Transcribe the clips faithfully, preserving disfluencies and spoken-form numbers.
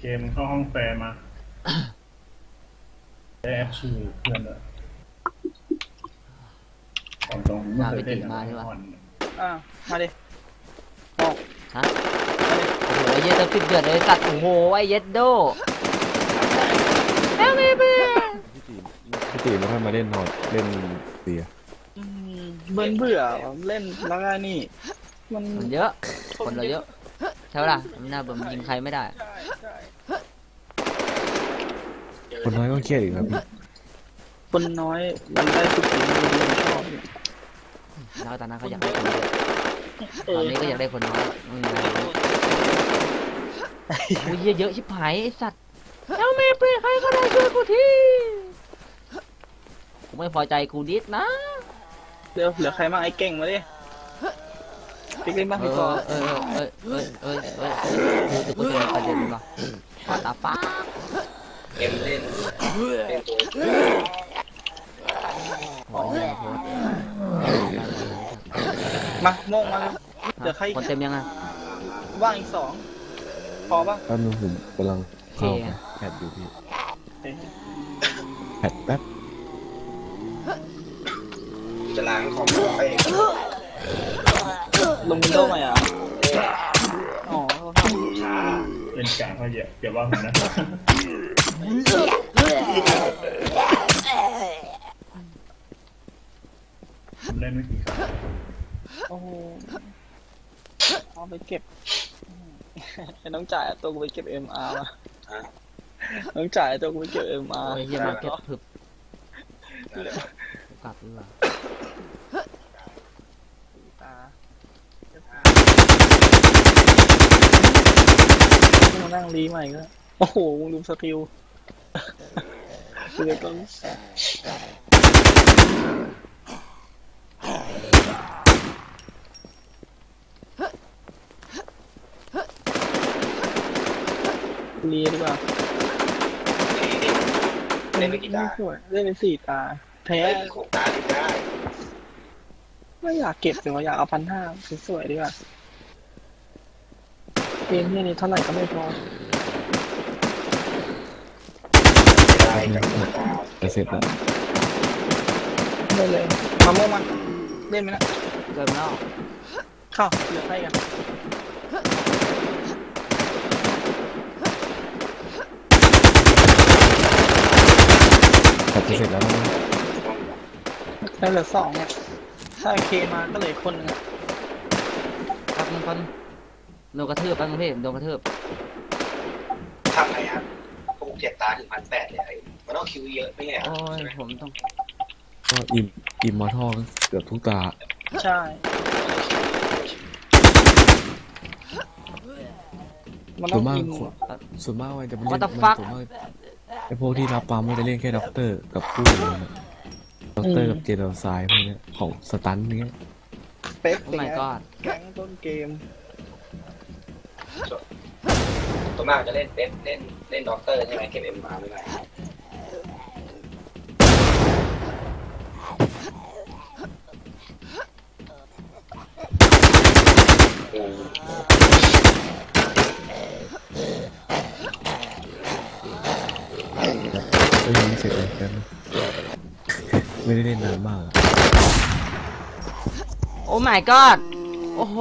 เกมเข้าห้องแฟร์มาได้แอปชื่อเพื่อนเลยตรงตรงไม่เคยเล่นมาที่ว่าอ่ามาดิออกฮะโอ้โหเย็ดติดเดือดเลยสัตว์โอ้โหไอ้เย็ดโดเอ้ยไม่เป็นพี่ตีไม่ค่อยมาเล่นนอนเล่นเสียเบื่อเบื่อเล่นแล้วก็นี่มันเยอะคนเราเยอะใช่ป่ะมันน่าเบื่อมันยิงใครไม่ได้คนน้อยก็เครียดอีกครับพี่คนน้อยมันได้ทุกสิ่งที่มันชอบแล้วตอนนั้นเขาอยากได้คนเยอะตอนนี้ก็อยากได้คนน้อยมึงไงโอ้ยเยอะชิบหายไอ้สัตว์เจ้าเมย์ไปใครก็ได้ช่วยกูทีกูไม่พอใจกูดิสนะเดี๋ยวเหลือใครบ้างไอ้เก่งมาดิปิ๊กเล่นบ้างพี่ต่อเออเออเออเออเออเออกูจะประเด็นมาตาฟ้าเอ็มเล่นเป็นตัวมาโม่งมาเดี๋ยวใครคนเต็มยังไงว่างอีกสองพอป่ะตอนนี้ผมกำลังเข้าแพดอยู่พี่แพดแป๊บจะล้างคอมไปลงวินโดว์ใหม่อ่ะอ๋อช้าเล่นกลางเขาเยอะเดี๋ยวว่าผมนะเล่นไม่กี่ครั้งโอ้โหเอาไปเก็บน้องจ่ายตัวกูไปเก็บ เอ็ม อาร์ มาน้องจ่ายตัวกูไปเก็บ เอ็ม อาร์โอ้ยเฮียมาเก็บถึบกลับเลยมานั่งรีใหม่ก็โอ้โหลืมสกิลคือต้องเรียดีกว่าเล่นไปกี่ตาเล่นเป็นสี่ตาแพ้หกตาได้ไม่อยากเก็บแต่ว่าอยากเอาพันห้าสวยๆดีกว่าเกมนี้นี่เท่าไหร่ก็ไม่พอได้กับจะเสร็จแล้วได้เลยมาโม่มันเล่นไหมนะเกินแล้วเข้าเหลือใครกันจะเสร็จแล้วได้เหลือสองเนี่ยถ้าเคมาก็เลยคนนึงครับมึงคนโดนกระทืบปั้งพี่โดนกระทืบทำไงครับผมเจ็ดตาถึงพันแปดเลยมันต้องคิวเยอะไม่ไงโอ้ยผมต้องก็อิมอิมมอร์ทัลเกือบทุกตาใช่ส่วนมากส่วนมากมันจะเป็นเล่นมันส่วนมากไอ้พวกที่รับปั๊มมันจะเล่นแค่ด็อกเตอร์กับผู้ด็อกเตอร์กับเจเนอร์ไซด์พวกนี้ของสตันนี้เป๊ปไม่ก็แก๊งต้นเกมตัวมากจะเล่นเป๊ปเล่นเล่นด็อกเตอร์ใช่ไหมเก็บเอ็มมาไม่ได้ก็ยังไม่เสร็จเลยกันไม่ได้เล่นนานมากโอ้ my god โอ้โห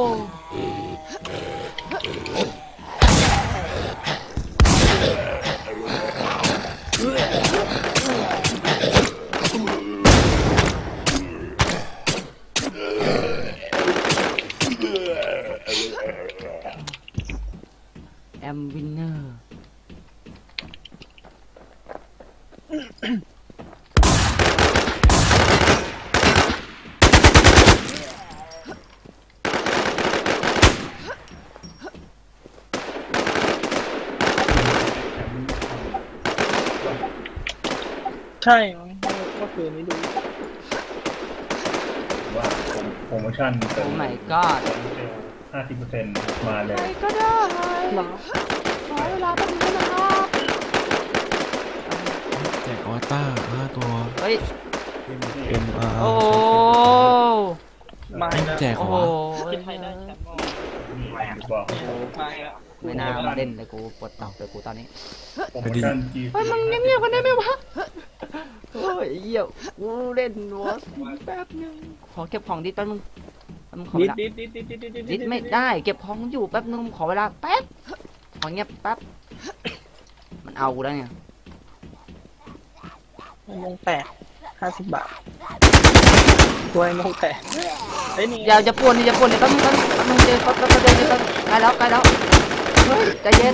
แอมวินเนอร์ใช่ก็คือนี้ดูว่าโปรโมชั่นโอ้ my god ห้าสิบเปอร์เซ็นต์มาเลยก็ได้หรอขอเวลาแป๊บนึงนะครับแจกออต้าห้าตัวเฮ้ยเอ็ม อาร์โอ้มาแจกเหรอคิดไทยได้แชมป์บอกมาแล้วไม่น่ามาเล่นเลยกูปวดตอกเลยกูตอนนี้โปรโมชั่นจีเฮ้ยมึงเงียบๆกันได้ไหมวะโอ้ยเหี้ยกูเล่นวอสแป๊บนึงขอเก็บของดิแป๊บนึงแป๊บนึงขอเวดิดลาดิดดิดดิดดิดดิดดิดดิสไม่ได้เก็บของอยู่แป๊บนึงขอเวลาแป๊บขอเงียบแป๊บมันเอากูแล้วเนี่ยมงแตกห้าสิบบาทตัวไอ้มงแตกเฮ้ยนี่อย่าจะปวนอย่าปวนเดี๋ยวแป๊บนึงแป๊บนึงแป๊บนึงเจอแป๊บแป๊บเดินเดินใกล้แล้วใกล้แล้วเฮ้ยใจเย็น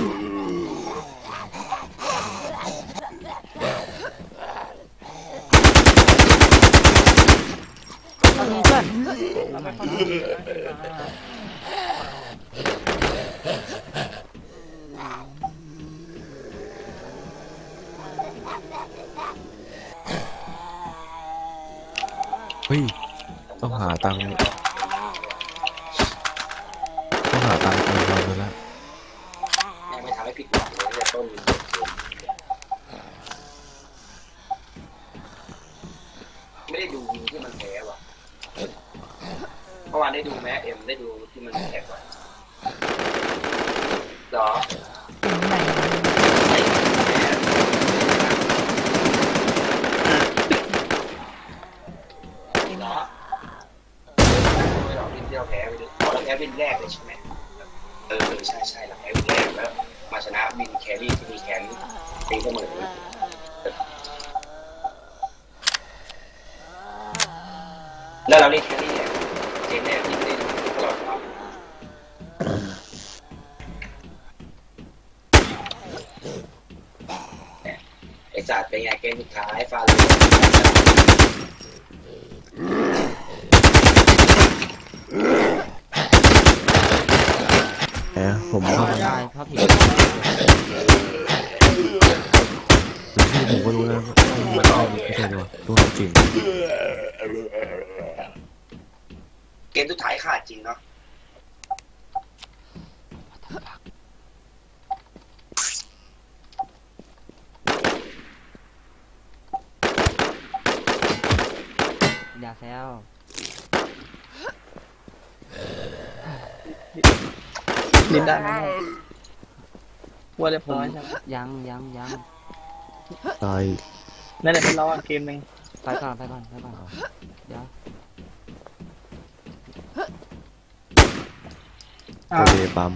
แป๊บนึงเพื่อนเฮ้ยต้องหาตังค์ต้องหาตังค์เติมเราเลยละยังไม่ทำให้ผิดหวังเลยเนี่ยต้นไม่ได้ดูวิวที่มันแพ้ว่ะเมื่อวานได้ดูแม้เอ็มได้ดูที่มันแพ้ว่ะหรอหรอไม่หรอกวินที่เราแพ้ไปดิเราแพ้วินแรกเลยใช่ไหมเออใช่ใช่เราแพ้วินแรกแล้วมาชนะวินแครี่ที่มีแคนตีเสมอแล้วเราเล่นแครี่เนี่ยเกมแรกที่ไม่ได้ดูตลอดครับไอ้สัตว์เป็นไงเกมสุดท้ายฟาโรห์แหมผมเข้าได้เพราะผิดที่ผมก็รู้นะว่าเข้าไม่ใช่หรอตัวจริงเกมสุดท้ายขาดจริงเนาะอย่าแซวดิดได้ไหมว่าเรียบร้อยใช่ไหมยังยังยังตายนั่นแหละเป็นเราอ่ะเกมหนึ่งไปก่อนไปก่อนไปก่อนเดี๋ยวอ่าโอเคปั๊ม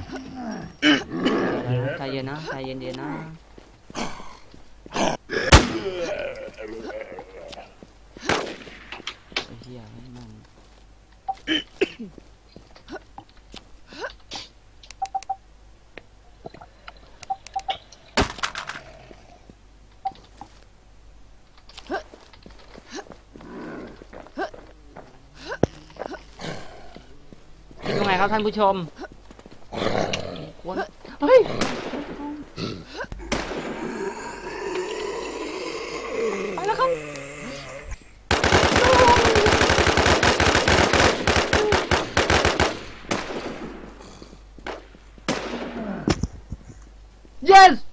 ใจเย็นนะใจเย็นเย็นนะไอ้เหี้ยไม่มึงยังไงครับท่านผู้ชมควรเฮ้ยไปแล้วครับ yes